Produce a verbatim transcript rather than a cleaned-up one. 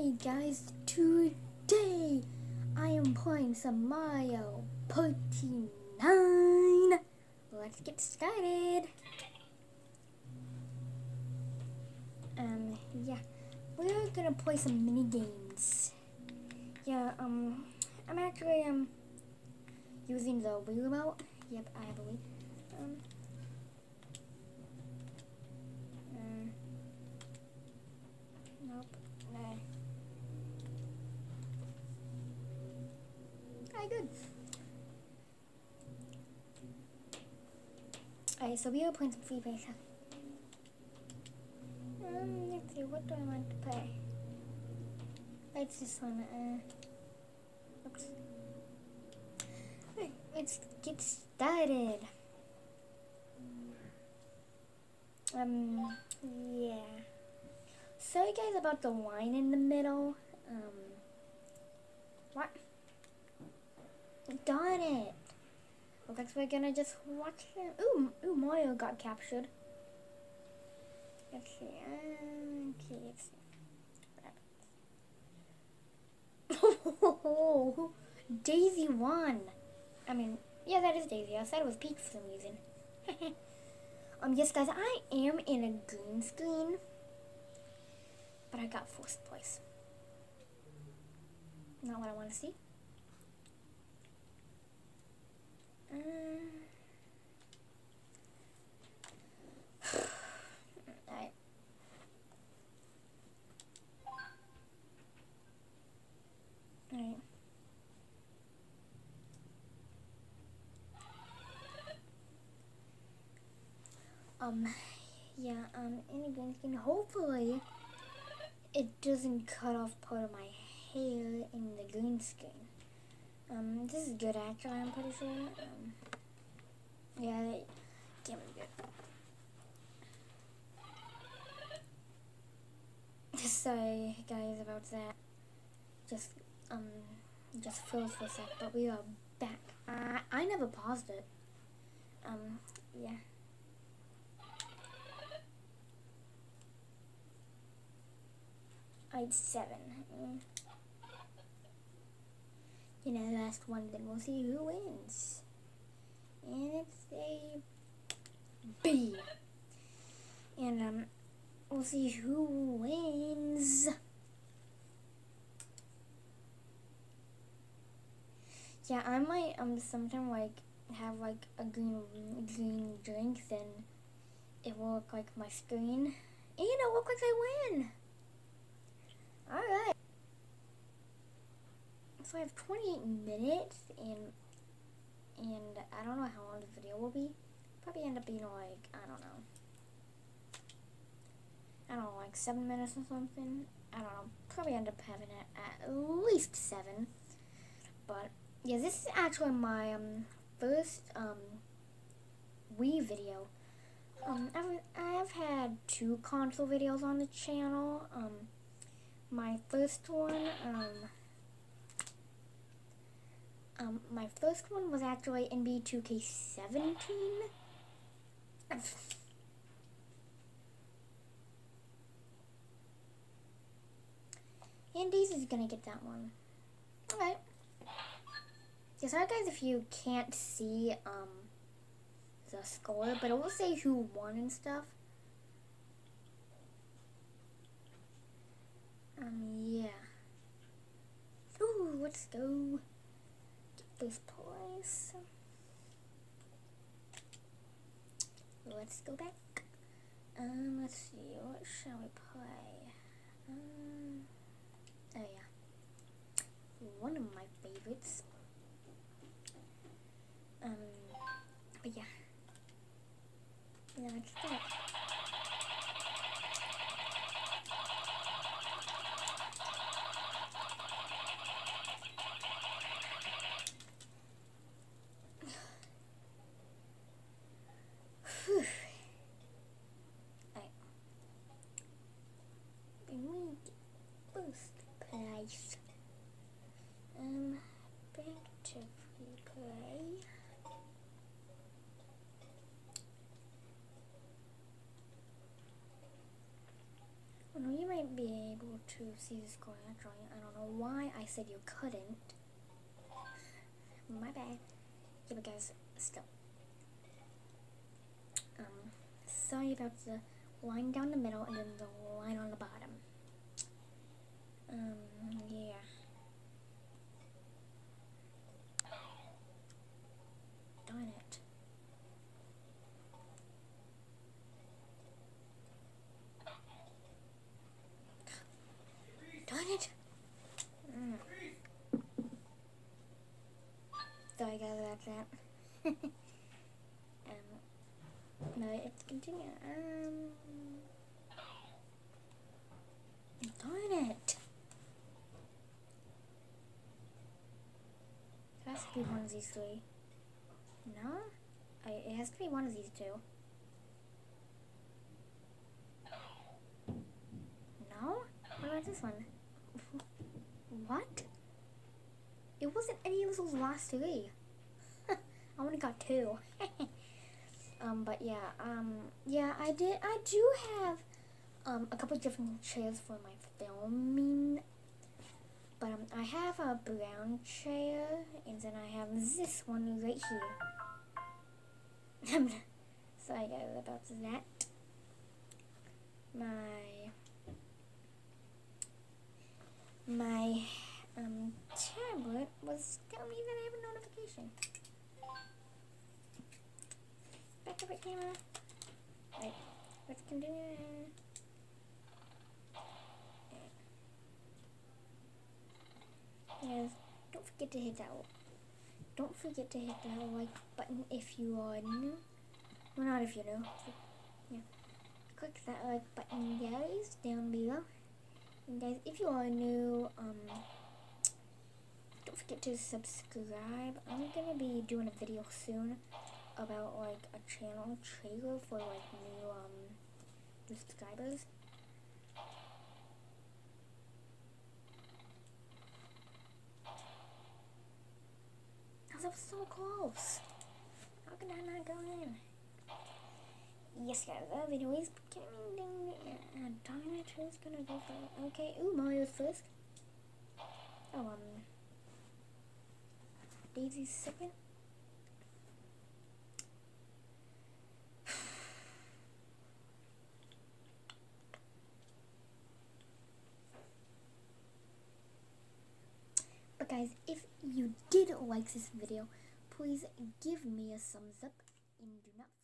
Hey guys, today I am playing some Mario Party nine. Let's get started. Um, yeah, we're gonna play some mini games. Yeah, um, I'm actually um using the Wii remote. Yep, I believe. Um. Uh, nope. No. Alright, good. Alright, so we are playing some Free Fire. Um, let's see, what do I want to play? It's this one, uh, oops. Alright, let's get started. Um, yeah. Sorry guys about the line in the middle. Um, what? Darn it. Looks like we're gonna just watch him. Ooh, ooh, Mario got captured. Let's see, uh, okay, let's see. Oh, Daisy won. I mean, yeah, that is Daisy. I said it was Peach for some reason. um, yes, guys, I am in a green screen, but I got fourth place. Not what I want to see. Um, Alright. Alright. Um, yeah, um, in a green screen, hopefully it doesn't cut off part of my hair in the green screen. Um, this is good actually, I'm pretty sure. Um, yeah, it can't be good. Sorry guys about that. Just, um, just froze for a sec, but we are back. Uh, I never paused it. Um, yeah. I'd seven. Mm. You know, last one, then we'll see who wins. And it's a B. And, um, we'll see who wins. Yeah, I might, um, sometime, like, have, like, a green, green drink, then it will look like my screen. And it'll look like I win. Alright. So I have twenty-eight minutes, and and I don't know how long the video will be. Probably end up being like, I don't know. I don't know, like seven minutes or something. I don't know. Probably end up having it at least seven. But yeah, this is actually my um first um Wii video. Um, I've I've had two console videos on the channel. Um, my first one um. Um, my first one was actually N B A two K seventeen. And Daisy's gonna get that one. Alright. Yeah, sorry guys if you can't see um the score, but it will say who won and stuff. Um, yeah. Ooh, let's go. First place. Let's go back. Um, let's see, what shall we play? Um, oh yeah, one of my favorites. Um, but yeah, yeah, let's do it. see the score actually. I don't know why I said you couldn't. My bad. Yeah, but guys, still. Um, sorry about the line down the middle and then the line on the bottom. Um, yeah. Darn it. Darn it. Mm. Sorry guys about that. um, no, it's continue. Um, darn it. It has to be one of these three. No? I, it has to be one of these two. No? What about this one? What? It wasn't any of those last three. I only got two. um, but yeah, um, yeah, I did, I do have, um, a couple different chairs for my filming. But, um, I have a brown chair, and then I have this one right here. Sorry guys about that. My, my, um, tablet was telling me that I have a notification. Back to the camera. Right, let's continue. Yes, don't forget to hit that. Don't forget to hit that like button if you are new. Well, not if you're new. Yeah, click that like button, guys, down below. And guys, if you are new, um, don't forget to subscribe. I'm gonna be doing a video soon about like a channel trailer for like new um new subscribers. That was so close. How could I not go in? Yes, guys, that video is coming down. Uh, darn it, who's gonna go first? Okay, ooh, Mario's first. Oh, um, Daisy's second. But guys, if you did like this video, please give me a thumbs up and do not